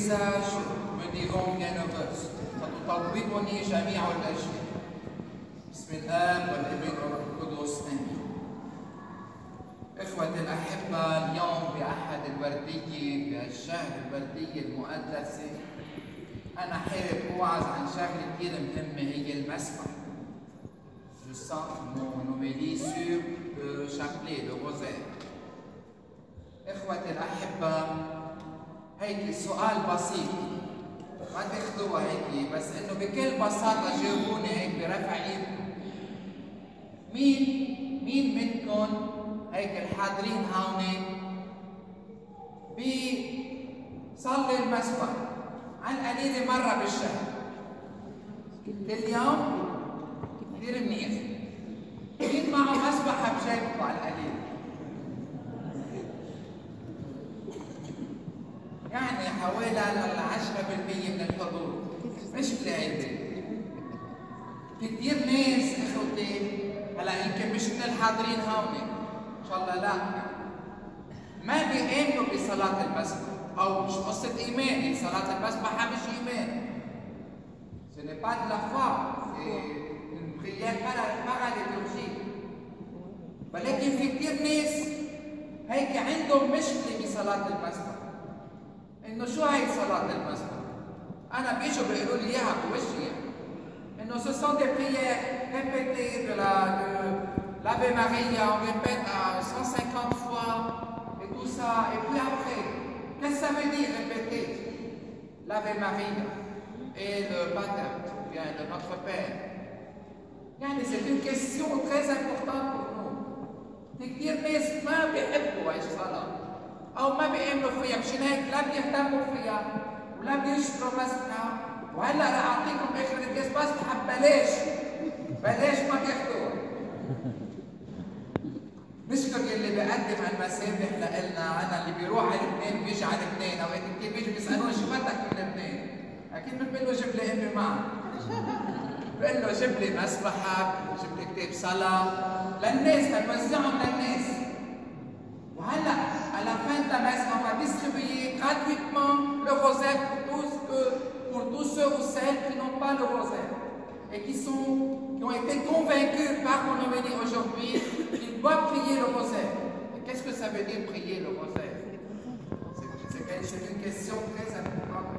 visages me diront bienheureuses, فتطوبني جميع الأشياء. بسم الآب والابن والروح القدس آمين. إخوتي الأحبة، اليوم بأحد الوردية بهالشهر الوردية المقدسة أنا حابب أوعظ عن شغلة كثير مهمة، هي المسبح. Je sens mon homélie sur le chapelet, le rosaire. إخوتي الأحبة، هيك سؤال بسيط ما تاخذوها هيك، بس إنه بكل بساطة جاوبوني هيك برفع إيدكم. مين منكم هيك الحاضرين هون بيصلي المسبح على القليلة مرة بالشهر؟ كل يوم؟ كثير منيح. مين معه مسبحة بجيبته على القليل؟ يعني حوالي 10% من الحضور. مشكلة هيدي. في كثير ناس اخوتي هلا يمكن مش من الحاضرين هون ان شاء الله، لا ما بيآمنوا بصلاة المسبح، او مش قصة ايمان، صلاة المسبح مش ايمان. Ce n'est pas de la foi, c'est une prière paraliturgique. ولكن في كثير ناس هيك عندهم مشكلة بصلاة المسبح. إنه شو هي صلاة المسبح؟ أنا بيجوا بيقولوا لي إياها بوجهي، إنه ce sont des prières répétées de l'Ave Maria, on répète à 150 fois et tout ça, et puis après, qu'est-ce que ça veut dire répéter l'Ave Maria et le Pater, ou bien de Notre Père? يعني c'est une question très importante pour nous. في كثير ناس ما بيحبوا هاي الصلاة أو ما بيآمنوا فيها، مشان هيك لا بيهتموا فيها ولا بيشتروا مسبحة. وهلا رح أعطيكم آخر الكاس مسبحة ببلاش، بلاش ما تاخذوها. نشكر يلي بيقدم هالمسابح لإلنا، أنا اللي بيروح على لبنان بيجي على لبنان، أوقات كثير بيجوا بيسألوني شو بدك من لبنان؟ أكيد مش بقول له جيب لي أمي معك. بقول له جيب لي مسبحة، جيب لي كتاب صلاة للناس لنوزعهم للناس. وهلا à la fin de la messe, on va distribuer gratuitement le rosaire pour tous ceux ou celles qui n'ont pas le rosaire et qui ont été convaincus par mon homélie aujourd'hui qu'ils doivent prier le rosaire. Et qu'est-ce que ça veut dire prier le rosaire? C'est une question très importante.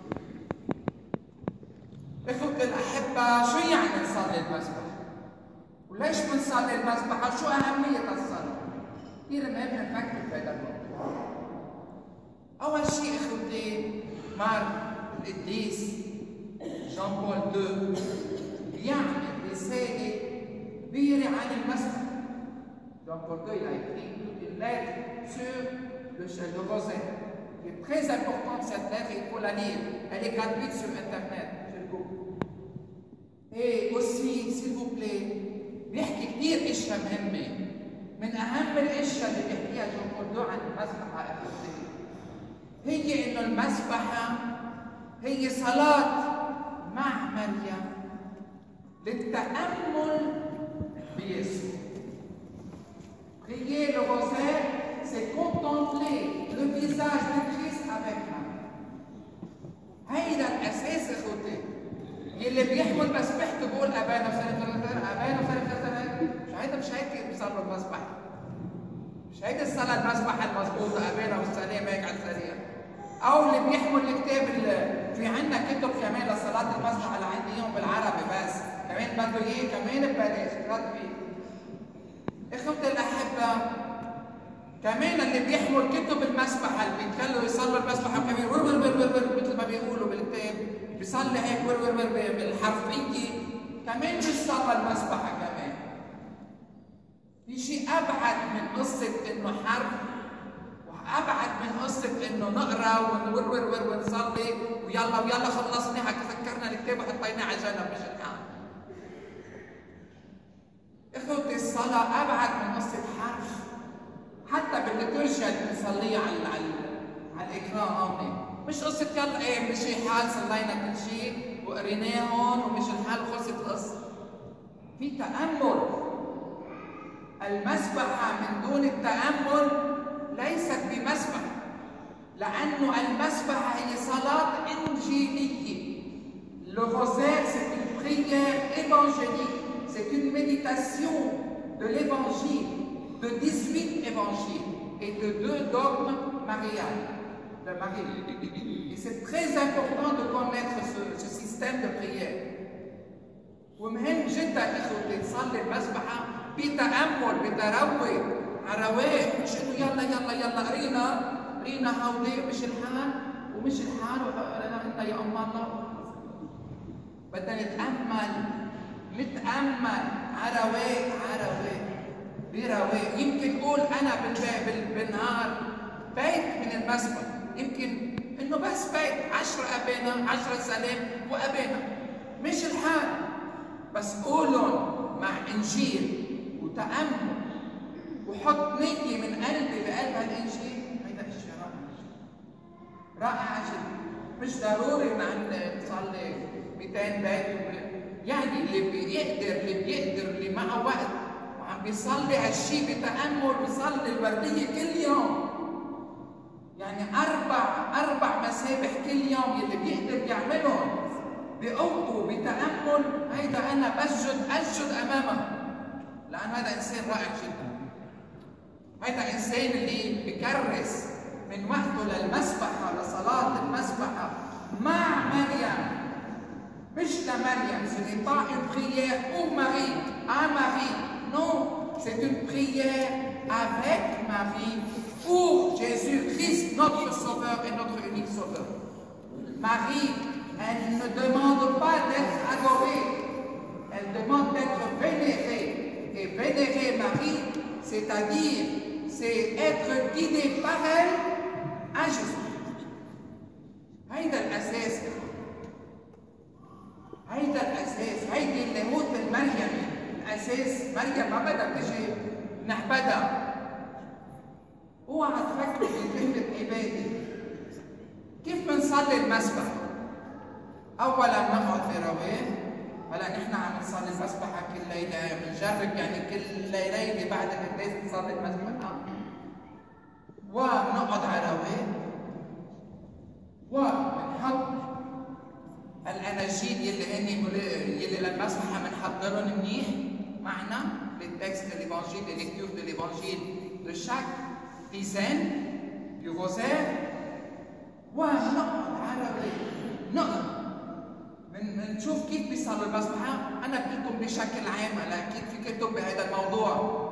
إخوتي الأحبة، شو يعني نصلي المسبح؟ وليش بنصلي المسبح؟ وشو أهمية الصلاة؟ كثير مهم نفكر بهذا الموضوع. أول شيء إخوتي، مار القديس جان بول II بيعمل رسالة كبيرة عن المسبح. جان بول II a écrit une lettre sur le rosaire. C'est très important cette lettre, il faut la lire. Elle est gratuite sur Internet. Et aussi, s'il vous plaît, بيحكي كثير اشياء مهمه. من اهم الاشياء اللي بيحكيها جون بول II عن المسبحه اخوتي هي انه المسبحه هي صلاه مع مريم للتامل بيسوع. Prier le rosaire, c'est contempler le visage de Christ avec Marie. هيدا الاساس اخوتي. يلي بيحمل مسبحته بيقول ابانا مش هيك بيصلوا المسبح، مش هيدي الصلاه المسبحه المضبوطه ابانا والسلام هيك على السريع. او اللي بيحمل الكتاب، في عندنا كتب كمان لصلاه المسبح اللي عنديهم بالعربي بس كمان بده اياه كمان ببلاش gratuit. اخوتي الاحبه، كمان اللي بيحمل كتب المسبحه اللي بيتخلوا يصلوا المسبحه كمان مثل ما بيقولوا بالكتاب، بيصلي هيك بالحرفيه، كمان بيصلي المسبحه كمان. في شيء ابعد من قصه انه حرف، وابعد من قصه انه نقرا ونصلي ويلا خلصنا سكرنا الكتاب وحطيناه على جنب مش الحال. اخوتي الصلاه ابعد من قصه حرف. حتى بالليتورجيا اللي بنصليها على الاكران هون، مش قصه يلا ايه مشي حال صلينا كل شيء وقريناهم ومش الحال وخلصت القصه. في تامل. المسبحه من دون التامل ليست بمسبحه. لأنه المسبحة هي صلاة إنجيلية. Le rosaire, c'est une prière évangélique, c'est une méditation de l'évangile, de 18 évangiles et de 2 dogmes mariales de Marie. Et c'est très important de connaître ce système de prière. ومهم جدا اخوتي تصلي المسبحة بتأمل بتروي على رواق، مش انه يلا يلا يلا قرينا هودي مش الحال ومش الحال وقالنا انت يا ام الله. بدنا نتأمل على رواق برواق. يمكن قول انا بالنهار بيت من المسبح، يمكن انه بس بيت 10 ابانا 10 سلام وابانا مش الحال، بس قولهم مع انجيل وتأمل وحط نية من قلبي بقلب هالانجيل. هيدا شيء رائع جدا. مش ضروري نصلي 200 بيت، يعني اللي بيقدر اللي معه وقت وعم بيصلي هالشيء بتأمل، بيصلي الوردية كل يوم، يعني أربع مسابح كل يوم يلي بيقدر يعملهم بقوته بتأمل. هيدا أنا أسجد أمامه، لأن هذا إنسان رائع جدا. هيدا إنسان اللي بكرس من وقته للمسبحة لصلاة المسبحة مع مريم، مش لمريم. Ce n'est pas une prière pour Marie, à Marie. Non, c'est une prière avec Marie pour Jésus-Christ, notre Sauveur et notre unique Sauveur. Marie, elle ne demande pas d'être adorée, elle demande d'être vénérée. Et vénérer Marie, c'est-à-dire, c'est être guidé par elle à Jésus. هيدا الأساس، هيدا الأساس، هيدي اللاهوت المريمي. الأساس مريم ما بدها تجي نحبدها. اوعى تفكروا بكلمة عبادة. كيف بنصلي المسبح؟ أولاً نقعد في رواق. هلا نحن عم نصلي المسبحة كل ليلة، بنجرب يعني كل ليلة بعد القداس نصلي المسبحة. ونقعد على رواق وبنحط الأناجيل يلي للمسبحة بنحضرهم منيح معنا، les textes de l'évangile, les lectures de l'évangile de chaque dizaine du rosaire. ونقعد على رواق نشوف كيف بيصلوا المسبحة. أنا بدي لكم بشكل عام، هلا أكيد في كتب بهذا الموضوع،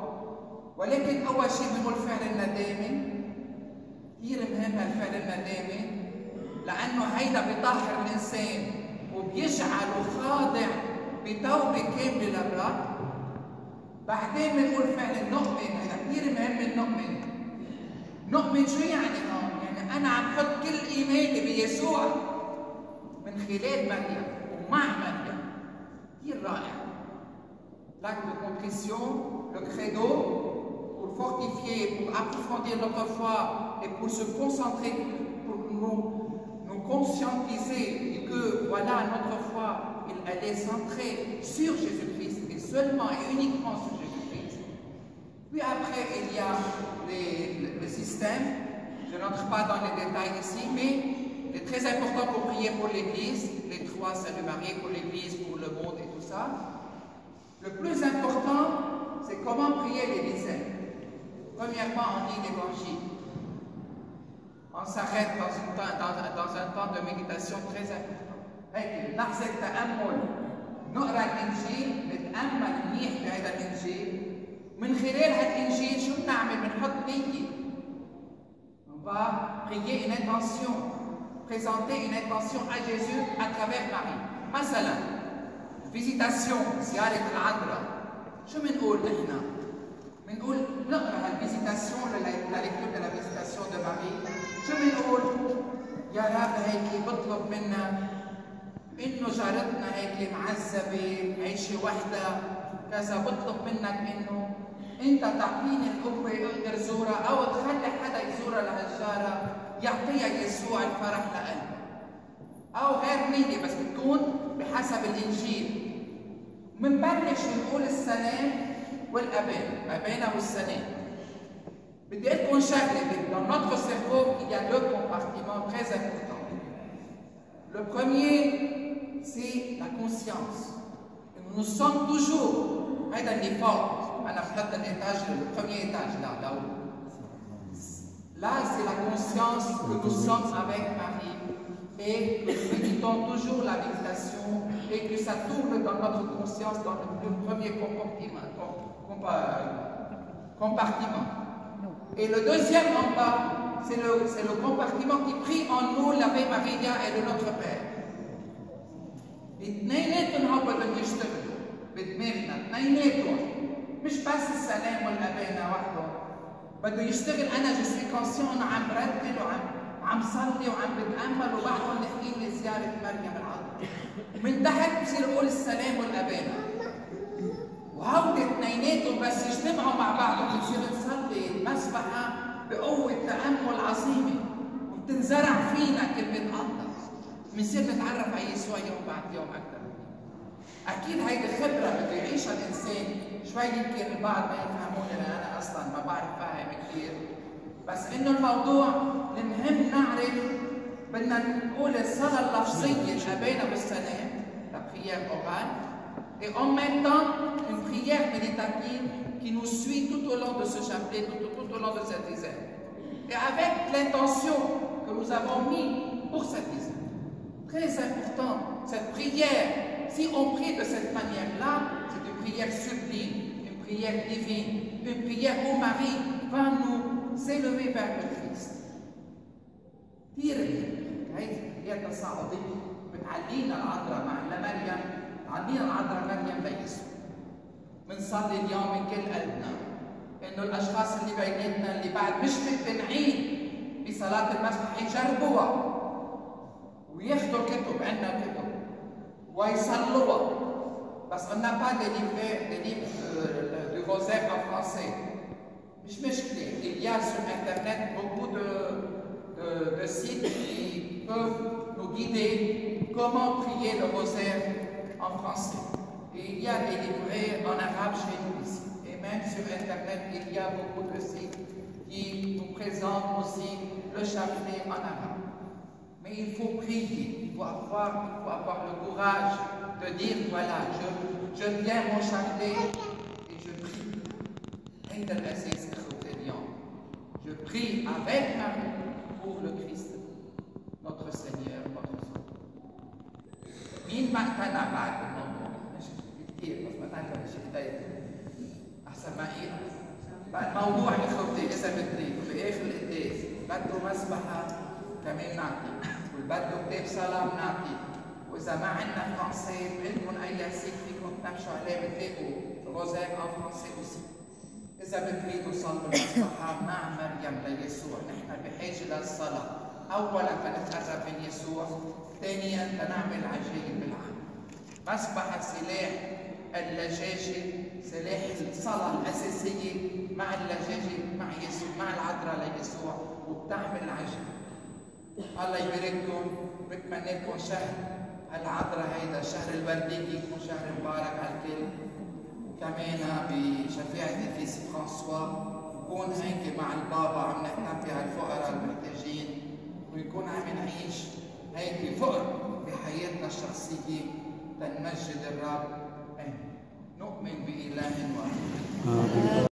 ولكن أول شيء بنقول فعل الندامة. كثير مهم هالفعل الندامة، لأنه هيدا بيطهر الإنسان وبيجعله خاضع بتوبة كاملة للرب. بعدين بنقول فعل النؤمن، هيدا كثير مهم. نؤمن شو يعني هون؟ يعني أنا عم حط كل إيماني بيسوع من خلال مريم ومع مريم. كثير رائع. L'acte de contrition, le credo, pour fortifier, pour approfondir notre foi et pour se concentrer, pour nous conscientiser que voilà notre foi, elle est centrée sur Jésus-Christ et seulement et uniquement sur Jésus-Christ. Puis après, il y a le système. Je n'entre pas dans les détails ici, mais c'est très important pour prier pour l'Église, les 3 saluts mariés pour l'Église, pour le monde et tout ça. Le plus important, c'est comment prier les dizaines. Premièrement, on lit l'Évangile. On s'arrête dans un temps de méditation très important. هيك لحظة تأمل، نقرأ الإنجيل، نتأمل منيح بهذا الإنجيل. من خلال هالإنجيل شو بنعمل؟ بنحط نية. On va prier une intention, présenter une intention à Jésus à travers Marie. مثلا فيزيتاسيون، زيارة العذراء. شو بنقول نحن؟ بنقول نقرا هالفيزيتاسيون لا ليكتور دو لا فيزيتاسيون دو ماري. شو بنقول؟ يا رب هيك بطلب منك انه جارتنا هيك معذبه عايشه وحدها كذا، بطلب منك انه انت تعطيني القوه اقدر زورها، او تخلي حدا يزورها لهالجاره يعطيها يسوع الفرح لقلبها. او غير نيه بس بتكون بحسب الانجيل. منبلش نقول السلام والأبان، أبانا والسلام. بدي أقول لكم شغلة. Dans notre cerveau, il y a deux compartiments très importants. Le premier, c'est la conscience. Nous sommes toujours, هذا اللي فوق، أنا بحط الإيتاج le premier étage là-haut. Là, c'est la conscience que nous sommes avec Marie et que nous méditons toujours la méditation et que ça tourne dans notre conscience dans le premier compartiment. Et le deuxième en bas, c'est le compartiment qui prie en nous l'Ave Maria et le Notre Père. الاثنيناتهم هو بدهم يشتغلوا بدماغنا، اثنيناتهم مش بس السلام والأبانا وحدهم. بده يشتغل. انا جو سوي كونسيون عم برتل وعم صلي وعم بتامل وبعدهم نحكي لي زياره مريم العذراء. من تحت بصير اقول السلام والابانا. وهودي اثنيناتهم بس يجتمعوا مع بعضهم بتصير نصلي المسبحه بقوه تامل عظيمه وبتنزرع فينا كلمه الله. بنصير نتعرف على يسوع يوم بعد يوم اكثر. اكيد هيدي خبره بده يعيشها الانسان. شوي يمكن البعض ما يفهموني لان انا اصلا ما بعرف فاهم كثير، بس انه الموضوع المهم نعرف. بدنا نقول الصلاه اللفظيه ابانا بالسلام، la prière orale, et en même temps une prière méditative qui nous suit tout au long de ce chapelet, tout au long de cette dizaine. Et avec l'intention que nous avons mis pour cette dizaine. Très important, cette prière, si on prie de cette manière-là, c'est une prière sublime, une prière divine, une prière où Marie va nous élever vers le Christ. كثير هي التصاعدية بتعلينا العذراء مع مريم، تعلينا العذراء مريم ليسوع. بنصلي اليوم من كل قلبنا انه الاشخاص اللي بيناتنا اللي بعد مش مقتنعين بصلاة المسبح يجربوها وياخذوا كتب، عندنا كتب ويصلوها. بس on n'a pas des livres du rosaire en français. مش مشكلة. Il y a sur internet beaucoup de sites qui peuvent nous guider comment prier le rosaire en français. Et il y a des livrets en arabe chez nous ici. Et même sur internet, il y a beaucoup de sites qui nous présentent aussi le chapelet en arabe. Mais il faut prier, il faut avoir le courage de dire voilà, je tiens mon chapelet et je prie. Je prie avec Marie pour le Christ, notre Seigneur, notre Sauveur. مين ما اقتنع بعد بالموضوع؟ مش كثير بس ما تعرف شيء بداية أحسن ما إيه بعد موضوع إخوتي إذا بدي بآخر القداس بده مسبحة كمان نعطي، وبده كتاب صلاة بنعطي، وإذا ما عندنا فرنسي عندكم أي سيت فيكم تمشوا عليه بتلاقوا روزاire en français aussi. إذا بتريدوا صلوا المسبحة مع مريم ليسوع، نحن بحاجة للصلاة. أولاً لنتقرب من يسوع، ثانياً لنعمل عجائب بالعالم. مسبحة سلاح اللجاجة، سلاح الصلاة الأساسية مع اللجاجة مع يسوع، مع العذراء ليسوع، وبتعمل عجائب. الله يبارككم، بتمنى لكم شهر العذراء هيدا شهر الوردية يكون شهر مبارك على الكل. وكمان بشفاعة القديس فرانسوا نكون هيك مع البابا عم نهتم على الفقراء المحتاجين، ويكون عم نعيش هيك فقر بحياتنا الشخصية لنمجد الرب. نؤمن بإله واحد.